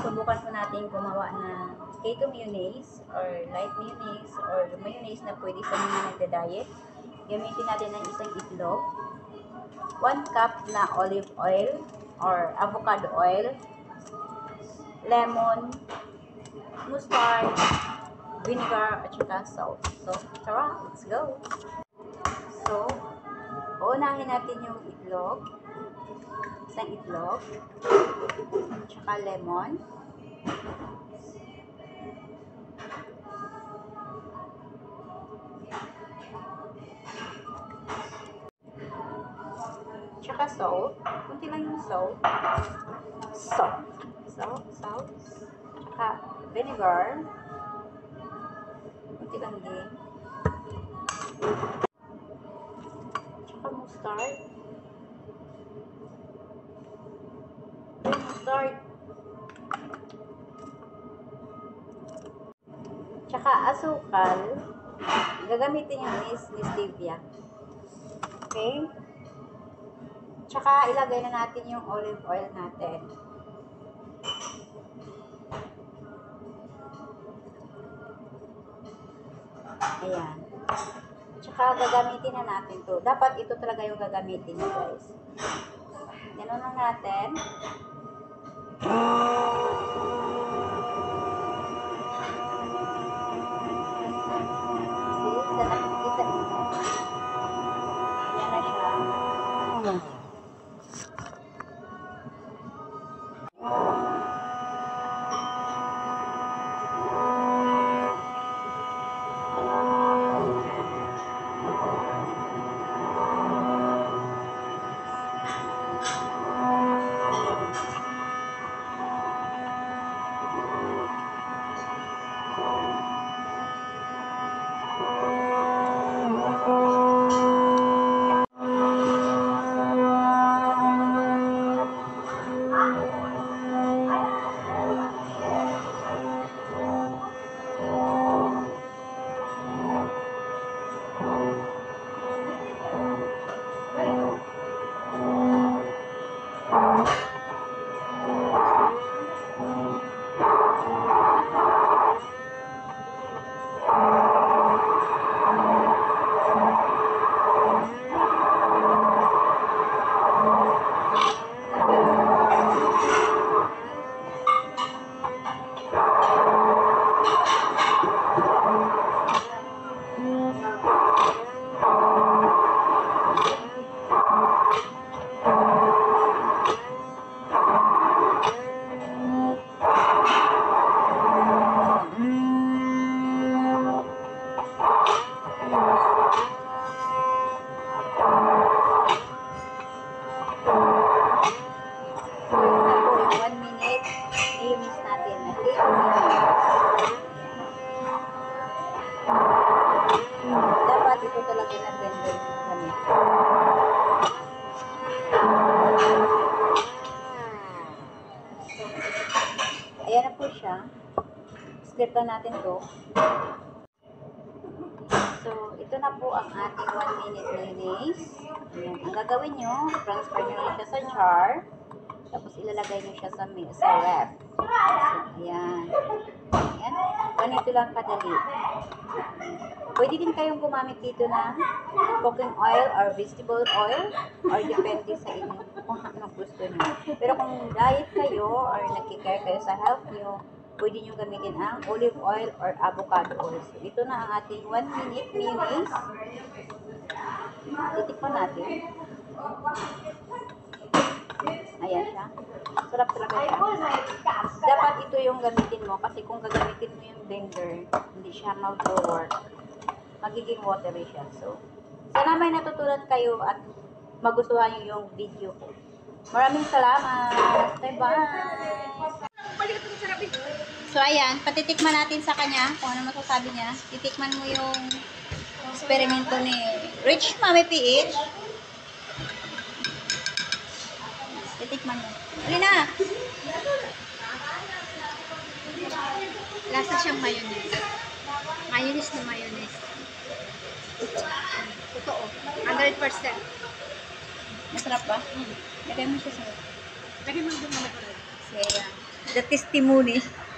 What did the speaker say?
subukan po natin gumawa na keto mayonnaise or light mayonnaise or mayonnaise na pwede sa mga nagda-diet. Gamitin natin ng isang itlog, 1 cup na olive oil or avocado oil, lemon, mustard, vinegar, at saka salt. So, tara, let's go! So, uunahin natin yung itlog, isang itlog, at saka lemon, tsaka salt, kunti lang yung salt, tsaka vinegar, kunti lang din, tsaka mustard, tsaka asukal. Gagamitin yung ni stevia. Okay? Tsaka ilagay na natin yung olive oil natin. Ayan. Tsaka gagamitin na natin to. Dapat ito talaga yung gagamitin nyo, guys. Ganun lang natin. See? Sa nakikita nyo. Ayan na siya. Dapat ito talaga na blender yung gamit. Ayan na po siya. Split na natin to. So, ito na po ang ating 1 minute mayonnaise. Ayan. Ang gagawin nyo, transfer nyo lang siya sa jar. Tapos ilalagay nyo siya sa ref. So, ayan. Ayan. Ganito lang kadali. Pwede din kayong gumamit dito ng cooking oil or vegetable oil or depende sa inyo kung anong gusto nyo. Pero kung diet kayo or nagkikare kayo sa health nyo, pwede nyo gamitin ang olive oil or avocado oil. So, ito na ang ating 1 minute mayonnaise. Titikman natin. Ayan siya. Sarap talaga siya. Dapat ito yung gamitin mo kasi kung gagamitin mo yung blender, hindi siya mag-work. Magiging watery siya. So, sana may natutunan kayo at magustuhan nyo yung video ko. Maraming salamat. Bye-bye. So, ayan. Patitikman natin sa kanya kung ano masasabi niya. Titikman mo yung eksperimento ni Rich Mami PH. Titikman mo. Alina! Lasa siyang mayonnaise. Mayonnaise na mayonnaise. Totoo. 100%. Masarap ba? Lagay mo siya sa... Lagay mo doon naman. Sige. The testimony.